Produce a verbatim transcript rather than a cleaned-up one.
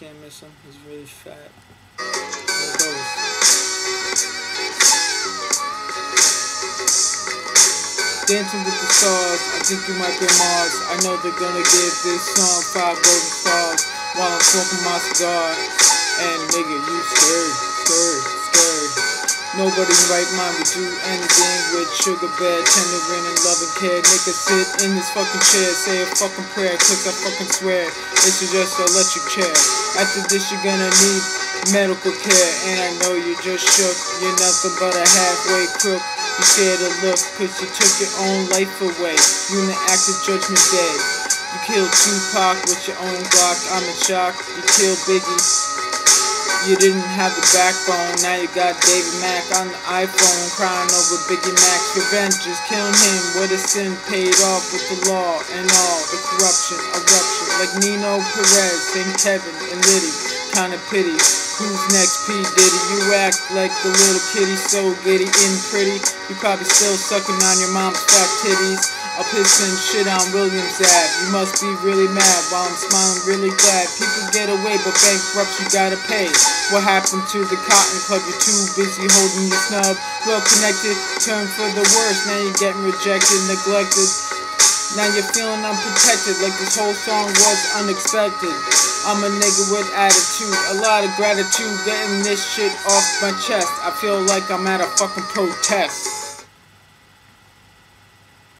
can't miss him. He's really fat. There it goes. Dancing with the stars, I think you might be Mars. I know they're gonna give this song five golden stars while I'm smoking my cigar. And nigga, you scared, scared, scared. Nobody in right mind would do anything with sugar bear, tendering and loving care. Nigga, sit in this fucking chair, say a fucking prayer, cause I fucking swear it's just an electric chair. After this you're gonna need medical care, and I know you just shook. You're nothing but a halfway crook. You scared to look, cause you took your own life away. You in the act of Judgment Day. You killed Tupac with your own Glock. I'm in shock. You killed Biggie. You didn't have the backbone. Now you got David Mack on the iPhone, crying over Biggie Mac's revenge. Just killing him. What a sin, paid off with the law and all the corruption, eruption. Like Nino Perez and Kevin and Liddy. Kinda pity. Who's next, P. Diddy? You act like the little kitty, so giddy and pretty. You probably still sucking on your mom's fat titties. I'll piss and shit on Williams Ave. You must be really mad while I'm smiling really glad. People get away, but bankrupt you gotta pay. What happened to the Cotton Club? You're too busy holding your snub. Well connected, turn for the worst. Now you're getting rejected, neglected. Now you're feeling unprotected, like this whole song was unexpected. I'm a nigga with attitude, a lot of gratitude, getting this shit off my chest. I feel like I'm at a fucking protest.